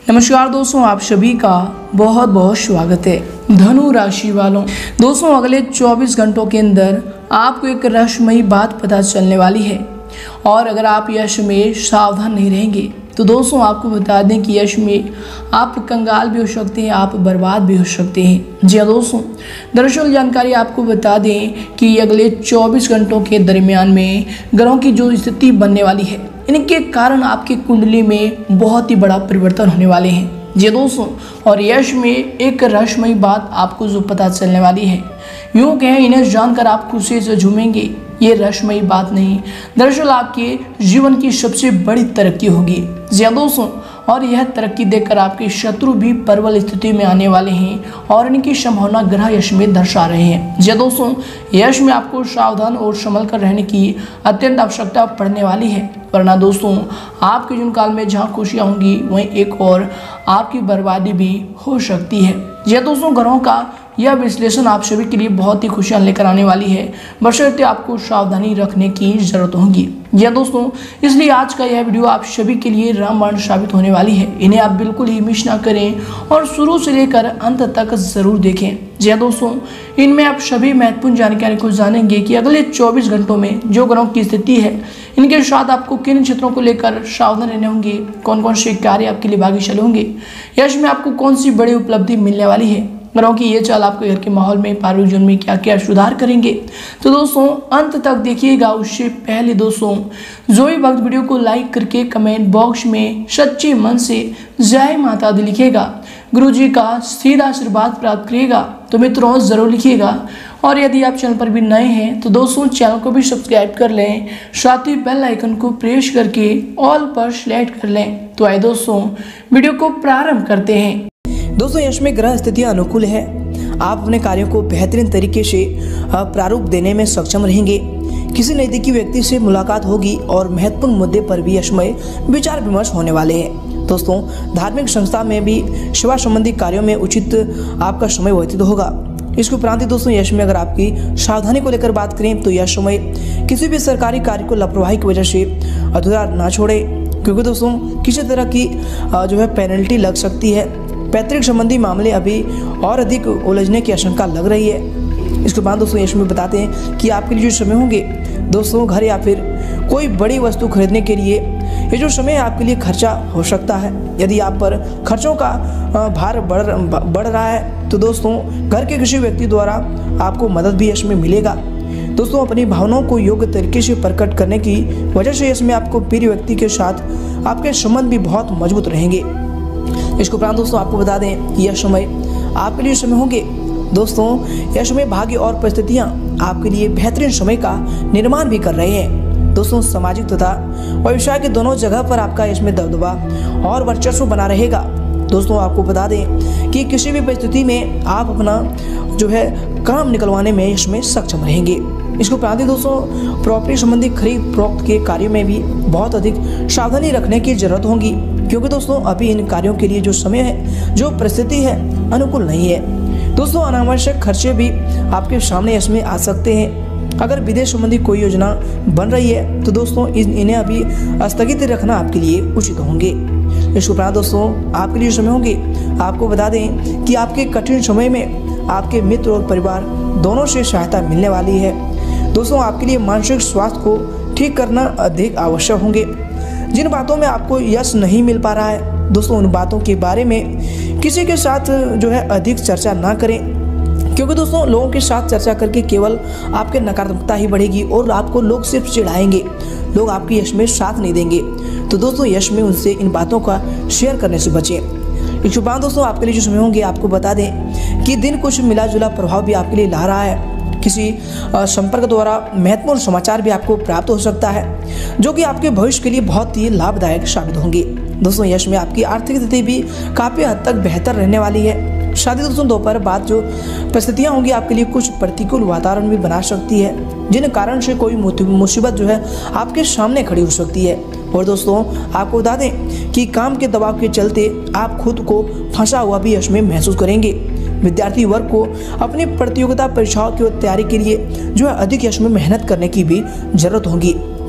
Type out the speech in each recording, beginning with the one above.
नमस्कार दोस्तों, आप सभी का बहुत बहुत स्वागत है। धनु राशि वालों, दोस्तों अगले 24 घंटों के अंदर आपको एक रहस्यमयी बात पता चलने वाली है और अगर आप यश में सावधान नहीं रहेंगे तो दोस्तों आपको बता दें कि यश में आप कंगाल भी हो सकते हैं, आप बर्बाद भी हो सकते हैं। जी हाँ दोस्तों, दरअसल जानकारी आपको बता दें कि अगले 24 घंटों के दरमियान में ग्रहों की जो स्थिति बनने वाली है, इनके कारण आपकी कुंडली में बहुत ही बड़ा परिवर्तन होने वाले हैं। जी दोस्तों, और यश में एक रहस्यमयी बात आपको जो पता चलने वाली है, यूँ कहें इन्हें जानकर आप खुशी से झूमेंगे। ये रहस्यमयी बात नहीं, दरअसल आपके जीवन की सबसे बड़ी तरक्की होगी। जी दोस्तों, और यह तरक्की देखकर आपके शत्रु भी प्रबल स्थिति में आने वाले हैं और इनकी संभावना ग्रह यश में दर्शा रहे हैं। जी दोस्तों, यश में आपको सावधान और संभल कर रहने की अत्यंत आवश्यकता पड़ने वाली है, वरना दोस्तों आपके जीवन काल में जहाँ खुशियाँ होंगी वहीं एक और आपकी बर्बादी भी हो सकती है। जी दोस्तों, ग्रहों का यह विश्लेषण आप सभी के लिए बहुत ही खुशियां लेकर आने वाली है, बशर्ते आपको सावधानी रखने की जरूरत होगी। जी दोस्तों, इसलिए आज का यह वीडियो आप सभी के लिए रामबाण साबित होने वाली है। इन्हें आप बिल्कुल ही मिस ना करें और शुरू से लेकर अंत तक जरूर देखें। जी दोस्तों, इनमें आप सभी महत्वपूर्ण जानकारी को जानेंगे कि अगले 24 घंटों में जो ग्रहों की स्थिति है, इनके साथ आपको किन क्षेत्रों को लेकर सावधान रहने होंगे, कौन कौन से कार्य आपके लिए भाग्यशाली होंगे, यश में आपको कौन सी बड़ी उपलब्धि मिलने वाली है, ग्रहों की ये चाल आपके घर के माहौल में, पारिवारिक जीवन में क्या क्या सुधार करेंगे। तो दोस्तों अंत तक देखिएगा। उससे पहले दोस्तों जो भी भक्त वीडियो को लाइक करके कमेंट बॉक्स में सच्चे मन से जय माता दी लिखिएगा, गुरुजी का सीधा आशीर्वाद प्राप्त करिएगा तो मित्रों जरूर लिखिएगा। और यदि आप चैनल पर भी नए हैं तो दोस्तों चैनल को भी सब्सक्राइब कर लें, साथ ही बेल आइकन को प्रेस करके ऑल पर सेलेक्ट कर लें। तो आइए दोस्तों वीडियो को प्रारंभ करते हैं। दोस्तों यश में ग्रह स्थितियां अनुकूल है, आप अपने कार्यों को बेहतरीन तरीके से प्रारूप देने में सक्षम रहेंगे। किसी नजदीकी व्यक्ति से मुलाकात होगी और महत्वपूर्ण मुद्दे पर भी यश में विचार विमर्श होने वाले हैं। दोस्तों धार्मिक संस्था में भी सेवा संबंधी कार्यों में उचित आपका समय व्यतीत होगा। इसके उपरांत दोस्तों यश में अगर आपकी सावधानी को लेकर बात करें तो यह समय किसी भी सरकारी कार्य को लापरवाही की वजह से अधूरा ना छोड़े, क्योंकि दोस्तों किसी तरह की जो है पेनल्टी लग सकती है। पैतृक संबंधी मामले अभी और अधिक उलझने की आशंका लग रही है। इसके बाद दोस्तों यश में बताते हैं कि आपके लिए जो समय होंगे दोस्तों घर या फिर कोई बड़ी वस्तु खरीदने के लिए ये जो समय आपके लिए खर्चा हो सकता है। यदि आप पर खर्चों का भार बढ़ रहा है तो दोस्तों घर के किसी व्यक्ति द्वारा आपको मदद भी यश में मिलेगा। दोस्तों अपनी भावनाओं को योग्य तरीके से प्रकट करने की वजह से यश में आपको प्रिय व्यक्ति के साथ आपके संबंध भी बहुत मजबूत रहेंगे। इसके उपरांत दोस्तों आपको बता दें कि यह समय आपके लिए समय होंगे दोस्तों यह समय भाग्य और परिस्थितियां आपके लिए बेहतरीन समय का निर्माण भी कर रहे हैं। दोस्तों सामाजिक तथा व्यवसाय के दोनों जगह पर आपका इसमें दबदबा और वर्चस्व बना रहेगा। दोस्तों आपको बता दें कि किसी भी परिस्थिति में आप अपना जो है काम निकलवाने में इसमें सक्षम रहेंगे। इसको उपरांत दोस्तों प्रॉपर्टी संबंधी खरीद फरोख्त के कार्यों में भी बहुत अधिक सावधानी रखने की जरूरत होगी, क्योंकि दोस्तों अभी इन कार्यों के लिए जो समय है, जो परिस्थिति है अनुकूल नहीं है। दोस्तों अनावश्यक खर्चे भी आपके सामने इसमें आ सकते हैं। अगर विदेश संबंधी कोई योजना बन रही है तो दोस्तों इन्हें अभी स्थगित रखना आपके लिए उचित होंगे। इसके उपरांत दोस्तों आपके लिए समय होंगे, आपको बता दें कि आपके कठिन समय में आपके मित्र और परिवार दोनों से सहायता मिलने वाली है। दोस्तों आपके लिए मानसिक स्वास्थ्य को ठीक करना अधिक आवश्यक होंगे। जिन बातों में आपको यश नहीं मिल पा रहा है दोस्तों उन बातों के बारे में किसी के साथ जो है अधिक चर्चा ना करें, क्योंकि दोस्तों लोगों के साथ चर्चा करके केवल आपके नकारात्मकता ही बढ़ेगी और आपको लोग सिर्फ चिढ़ाएंगे, लोग आपकी यश में साथ नहीं देंगे। तो दोस्तों यश में उनसे इन बातों का शेयर करने से बचें। इसके बाद दोस्तों आपके लिए जो समय होंगे आपको बता दें कि दिन कुछ मिला जुला प्रभाव भी आपके लिए ला रहा है। किसी संपर्क द्वारा महत्वपूर्ण समाचार भी आपको प्राप्त हो सकता है, जो कि आपके भविष्य के लिए बहुत ही लाभदायक साबित होंगे। दोस्तों यश में आपकी आर्थिक स्थिति भी काफ़ी हद तक बेहतर रहने वाली है। शादी दोस्तों दोपहर बाद जो परिस्थितियाँ होंगी आपके लिए कुछ प्रतिकूल वातावरण भी बना सकती है, जिन कारण से कोई मुसीबत जो है आपके सामने खड़ी हो सकती है। और दोस्तों आपको बता दें कि काम के दबाव के चलते आप खुद को फंसा हुआ भी यश में महसूस करेंगे। विद्यार्थी वर्ग को अपनी प्रतियोगिता परीक्षाओं की तैयारी के लिए जो है अधिक यश में मेहनत करने की भी जरूरत होगी।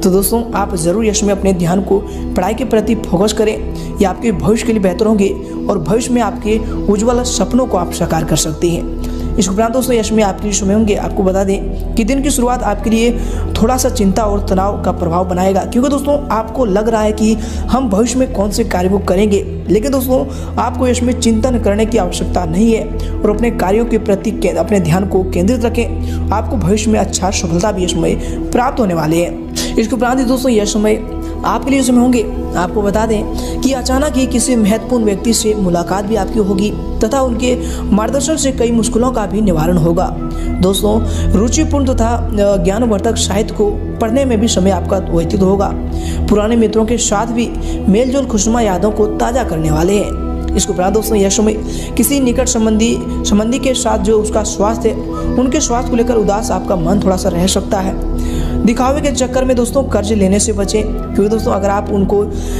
तो दोस्तों आप ज़रूर यश में अपने ध्यान को पढ़ाई के प्रति फोकस करें। ये आपके भविष्य के लिए बेहतर होंगे और भविष्य में आपके उज्ज्वल सपनों को आप साकार कर सकते हैं। इस उपरांत दोस्तों यश में आपके लिए समय होंगे। आपको बता दें कि दिन की शुरुआत आपके लिए थोड़ा सा चिंता और तनाव का प्रभाव बनाएगा, क्योंकि दोस्तों आपको लग रहा है कि हम भविष्य में कौन से कार्य को करेंगे, लेकिन दोस्तों आपको यश में चिंतन करने की आवश्यकता नहीं है और अपने कार्यों के प्रति अपने ध्यान को केंद्रित रखें। आपको भविष्य में अच्छा सफलता भी यश में प्राप्त होने वाले हैं। इसके उपरांत दोस्तों यह समय आपके लिए समय होंगे। आपको बता दें कि अचानक ही किसी महत्वपूर्ण व्यक्ति से मुलाकात भी आपकी होगी तथा उनके मार्गदर्शन से कई मुश्किलों का भी निवारण होगा। दोस्तों रुचिपूर्ण तथा ज्ञानवर्धक साहित्य को पढ़ने में भी समय आपका व्यतीत होगा। पुराने मित्रों के साथ भी मेलजोल खुशनुमा यादों को ताज़ा करने वाले हैं। इसके उपरांत दोस्तों यह समय किसी निकट संबंधी के साथ जो उसका स्वास्थ्य है, उनके स्वास्थ्य को लेकर उदास आपका मन थोड़ा सा रह सकता है। दिखावे के चक्कर में दोस्तों कर्ज लेने से बचें, क्योंकि दोस्तों अगर आप उनको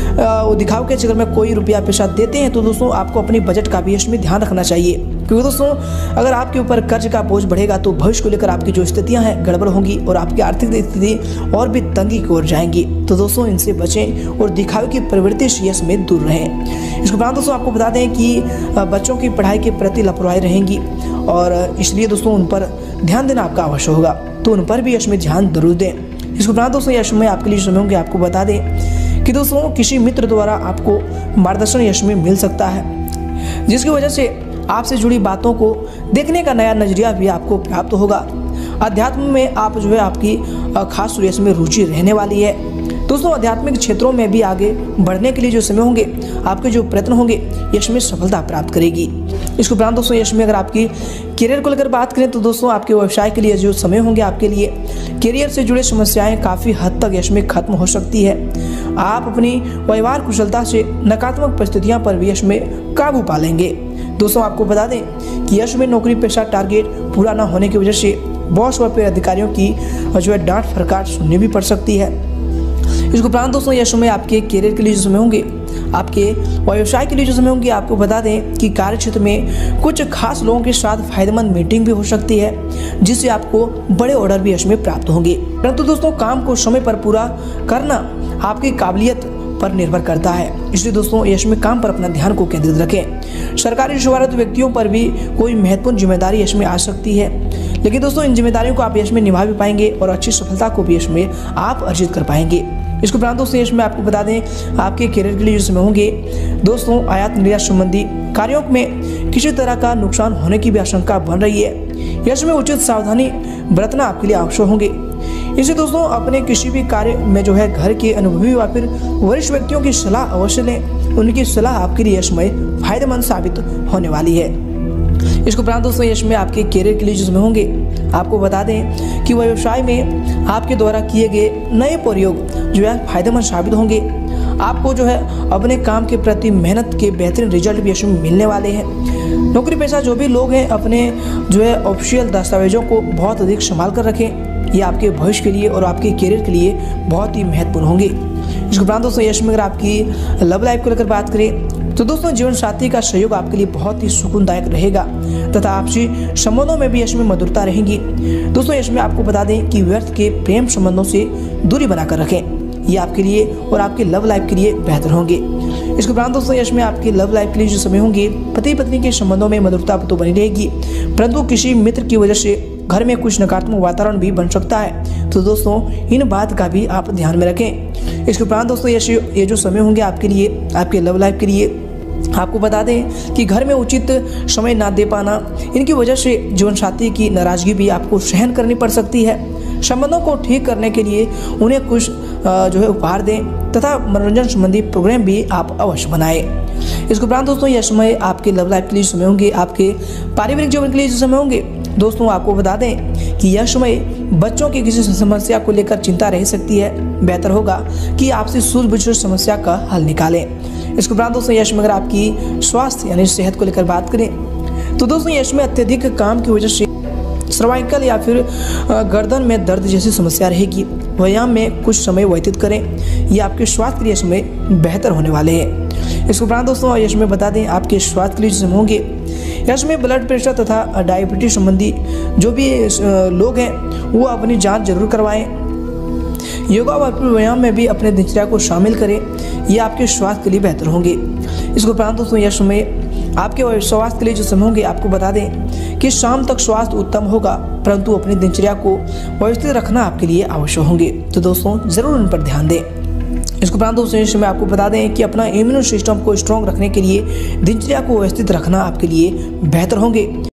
दिखावे के चक्कर में कोई रुपया पैसा देते हैं तो दोस्तों आपको अपनी बजट का भी इसमें ध्यान रखना चाहिए, क्योंकि दोस्तों अगर आपके ऊपर कर्ज का बोझ बढ़ेगा तो भविष्य को लेकर आपकी जो स्थितियां हैं गड़बड़ होंगी और आपकी आर्थिक स्थिति और भी तंगी की ओर जाएंगी। तो दोस्तों इनसे बचें और दिखावे की प्रवृत्ति से इसमें दूर रहें। इसके बाद दोस्तों आपको बता दें कि बच्चों की पढ़ाई के प्रति लापरवाही रहेंगी और इसलिए दोस्तों उन पर ध्यान देना आपका आवश्यक होगा, तो उन पर भी इसमें ध्यान जरूर दें। इसके उपरांत दोस्तों यश में आपके लिए समय होंगे। आपको बता दें कि दोस्तों किसी मित्र द्वारा आपको मार्गदर्शन यश में मिल सकता है, जिसकी वजह से आपसे जुड़ी बातों को देखने का नया नजरिया भी आपको प्राप्त होगा। अध्यात्म में आप जो है आपकी खास यश में रुचि रहने वाली है। दोस्तों आध्यात्मिक क्षेत्रों में भी आगे बढ़ने के लिए जो समय होंगे, आपके जो प्रयत्न होंगे यश में सफलता प्राप्त करेगी। इसके उपरांत दोस्तों यश में अगर आपकी करियर को लेकर बात करें तो दोस्तों आपके व्यवसाय के लिए जो समय होंगे आपके लिए करियर से जुड़े समस्याएं काफ़ी हद तक यश में खत्म हो सकती है। आप अपनी व्यवहार कुशलता से नकारात्मक परिस्थितियों पर भी यश में काबू पा लेंगे। दोस्तों आपको बता दें कि यश में नौकरी पेशा टारगेट पूरा न होने की वजह से बॉस व फिर अधिकारियों की जो है डांट फटकार सुननी भी पड़ सकती है। इसके उपरांत दोस्तों यह समय आपके करियर के लिए जो समय होंगे, आपके व्यवसाय के लिए जो समय होंगे, आपको बता दें कि कार्य क्षेत्र में कुछ खास लोगों के साथ फायदेमंद मीटिंग भी हो सकती है, जिससे आपको बड़े ऑर्डर भी यश में प्राप्त होंगे। परंतु दोस्तों काम को समय पर पूरा करना आपकी काबिलियत पर निर्भर करता है, इसलिए दोस्तों यश में काम पर अपना ध्यान को केंद्रित रखें। सरकारी सेवारत व्यक्तियों पर भी कोई महत्वपूर्ण जिम्मेदारी यश में आ सकती है, लेकिन दोस्तों इन जिम्मेदारियों को आप यश में निभा भी पाएंगे और अच्छी सफलता को भी यश में आप अर्जित कर पाएंगे। इसके उपरांत दोस्तों यश में आपको बता दें आपके करियर के लिए जो समय होंगे दोस्तों आयात निर्यात संबंधी कार्यों में किसी तरह का नुकसान होने की भी आशंका बन रही है। यश में उचित सावधानी बरतना आपके लिए आवश्यक होंगे। इससे दोस्तों अपने किसी भी कार्य में जो है घर के अनुभवी व फिर वरिष्ठ व्यक्तियों की सलाह अवश्य लें, उनकी सलाह आपके लिए यश में फायदेमंद साबित होने वाली है। इसके उपरांत दोस्तों यश में आपके करियर के लिए जो समय होंगे, आपको बता दें कि व्यवसाय में आपके द्वारा किए गए नए प्रयोग जो है फायदेमंद साबित होंगे। आपको जो है अपने काम के प्रति मेहनत के बेहतरीन रिजल्ट भी यश में मिलने वाले हैं। नौकरी पेशा जो भी लोग हैं अपने जो है ऑफिशियल दस्तावेजों को बहुत अधिक संभाल कर रखें, ये आपके भविष्य के लिए और आपके करियर के लिए बहुत ही महत्वपूर्ण होंगे। इसके उपरांत दोस्तों यश में अगर आपकी लव लाइफ को लेकर बात करें तो दोस्तों जीवन साथी का सहयोग आपके लिए बहुत ही सुकूनदायक रहेगा तथा आपसी संबंधों में भी यश में मधुरता रहेगी। दोस्तों यश में आपको बता दें कि व्यर्थ के प्रेम संबंधों से दूरी बनाकर रखें, ये आपके लिए और आपके लव लाइफ के लिए बेहतर होंगे। इसके उपरांत दोस्तों यश में आपके लव लाइफ के लिए जो समय होंगे पति पत्नी के संबंधों में मधुरता तो बनी रहेगी, परंतु किसी मित्र की वजह से घर में कुछ नकारात्मक वातावरण भी बन सकता है, तो दोस्तों इन बात का भी आप ध्यान में रखें। इसके उपरांत दोस्तों ये जो समय होंगे आपके लिए आपके लव लाइफ के लिए आपको बता दें कि घर में उचित समय ना दे पाना, इनकी वजह से जीवन साथी की नाराजगी भी आपको सहन करनी पड़ सकती है। संबंधों को ठीक करने के लिए उन्हें कुछ जो है उपहार दें तथा मनोरंजन संबंधी प्रोग्राम भी आप अवश्य बनाएं। इसके उपरांत दोस्तों यह समय आपके लव लाइफ के लिए समय होंगे, आपके पारिवारिक जीवन के लिए जो समय होंगे दोस्तों आपको बता दें कि यह समय बच्चों की किसी समस्या को लेकर चिंता रह सकती है। बेहतर होगा कि आपसे सूझबूझ समस्या का हल निकालें। इसके उपरांत दोस्तों यश में अगर आपकी स्वास्थ्य यानी सेहत को लेकर बात करें तो दोस्तों यश में अत्यधिक काम की वजह से सर्वाइकल या फिर गर्दन में दर्द जैसी समस्या रहेगी। व्यायाम में कुछ समय व्यतीत करें, ये आपके स्वास्थ्य के लिए समय बेहतर होने वाले हैं। इसके उपरांत दोस्तों यश में बता दें आपके स्वास्थ्य के लिए समय होंगे, यश में ब्लड प्रेशर तथा डायबिटीज संबंधी जो भी लोग हैं वो अपनी जांच जरूर करवाएं। योगा और व्यायाम में भी अपने दिनचर्या को शामिल करें, ये आपके स्वास्थ्य के लिए बेहतर होंगे। इसके उपरांत दोस्तों यह समय आपके स्वास्थ्य के लिए जो समय होंगे, आपको बता दें कि शाम तक स्वास्थ्य उत्तम होगा, परंतु अपनी दिनचर्या को व्यवस्थित रखना आपके लिए आवश्यक होंगे। तो दोस्तों ज़रूर उन पर ध्यान दें। इसके उपरांत दोस्तों इस समय आपको बता दें कि अपना इम्यून सिस्टम को स्ट्रॉन्ग रखने के लिए दिनचर्या को व्यवस्थित रखना आपके लिए बेहतर होंगे।